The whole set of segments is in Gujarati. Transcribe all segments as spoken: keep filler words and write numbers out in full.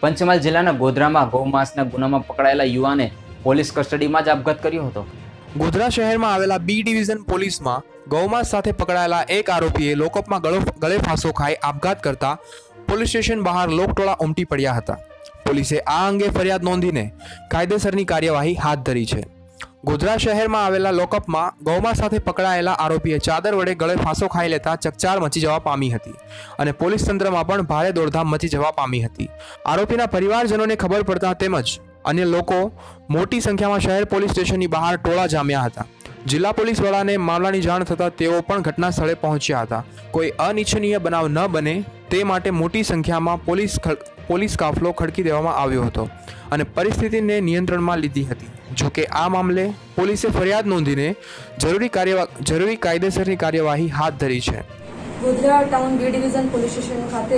પંચમહાલ જિલ્લાના ગોધરામાં ગૌમાંસના ગુનામાં પકડાયેલા યુવાને પોલીસ કસ્ટડીમાં જ આપઘાત કર્યો હતો। ગોધરા શહેરમાં આવેલા બી ડિવિઝન પોલીસમાં ગૌમાંસ સાથે પકડાયેલા એક આરોપીએ લોકઅપમાં ગળે ફાંસો ખાઈ આપઘાત કરતા પોલીસ સ્ટેશન બહાર લોકટોળા ઉમટી પડ્યા હતા। પોલીસે આ અંગે ફરિયાદ નોંધીને કાયદેસરની કાર્યવાહી હાથ ધરી છે। ગોધરા શહેરમાં આવેલા લોકઅપમાં ગૌમાંસ સાથે પકડાયેલા આરોપીએ ચાદર વડે ગળે ફાંસો ખાઈ લેતા ચકચાર મચી જવા પામી હતી અને પોલીસ તંત્રમાં પણ ભારે દોડધામ મચી જવા પામી હતી। આરોપીના પરિવારજનોને ખબર પડતા તેમજ અન્ય લોકો મોટી સંખ્યામાં શહેર પોલીસ સ્ટેશનની બહાર ટોળા જામ્યા હતા। જિલ્લા પોલીસ વડાને મામલાની જાણ થતાં તેઓ પણ ઘટના સ્થળે પહોંચ્યા હતા। કોઈ અનિચ્છનીય બનાવ ન બને તે માટે મોટી સંખ્યામાં પોલીસ પોલીસ કાફલો ખડકી દેવામાં આવ્યો હતો અને પરિસ્થિતિને નિયંત્રણમાં લીધી હતી। જોકે આ મામલે પોલીસે ફરિયાદ નોંધીને જરૂરી કાર્યવાહી જરૂરી કાયદેસરની કાર્યવાહી હાથ ધરી છે। Godhra town B division police station ખાતે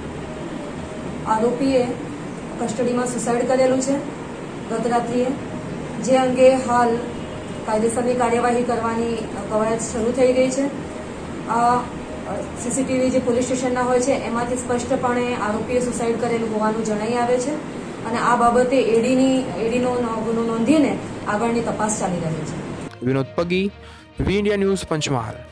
આરોપીએ કસ્ટડીમાં સુસાઇડ કરેલું છે ગત રાત્રિએ, જે અંગે હાલ કાયદેસરની કાર્યવાહી કરવાની કવાયત શરૂ થઈ ગઈ છે। આ સીસીટીવી જે પોલીસ સ્ટેશનના હોય છે એમાંથી સ્પષ્ટપણે આરોપીએ સુસાઇડ કરેલું હોવાનું જણાઈ આવે છે અને આ બાબતે એડીની એડીનો ગુનો નોંધીને આગળની તપાસ ચાલી રહી છે। Vinod Pagi, V India news, Panchmahal.